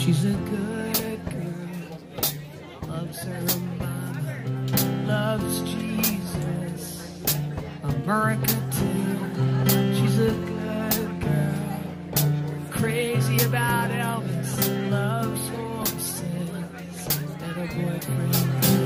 She's a good girl, loves her mama, loves Jesus, America too. She's a good girl, crazy about Elvis, loves horses and her boyfriend too.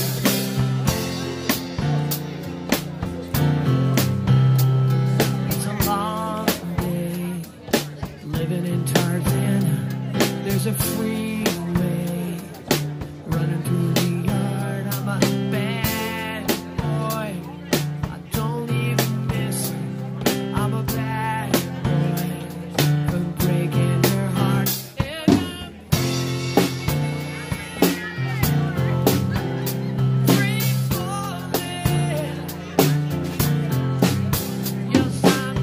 It's a long day living in Tarzana. There's a freeway running through the yard. I'm a bad boy, I don't even miss her. I'm a bad boy for breaking her heart. And I'm free falling. Yes, I'm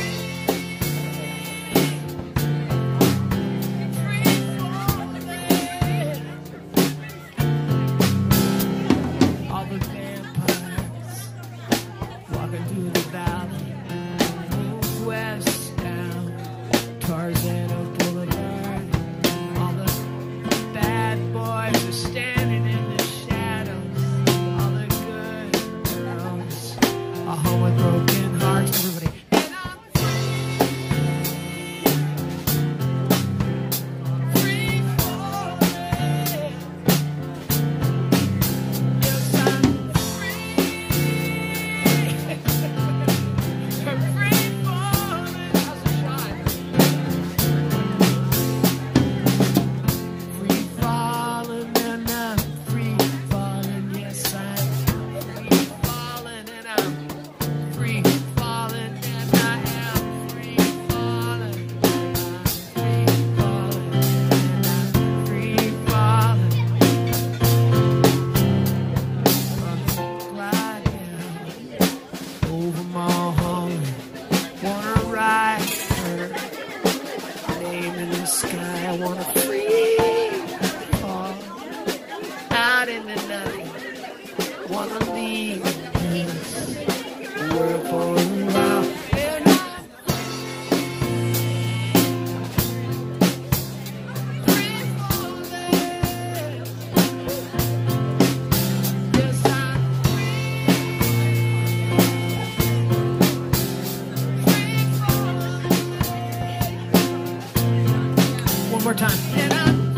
all the vampires walking through the valley, west down Tarzana Boulevard. All the bad boys are standing in the shadows. All the good girls are home with broken hearts. Everybody. And I'm free falling. Yes, I'm free falling. How's the shot? Free falling and I'm free falling. Yes, I'm free falling and I'm free falling and I am free falling. I'm free falling and I'm free falling. Glide down over Mulholland, wanna ride her name in the sky. I wanna free fall out into nothing. Wanna leave this world for a while. And I'm free falling. Yes, I'm free falling. One more time. And I'm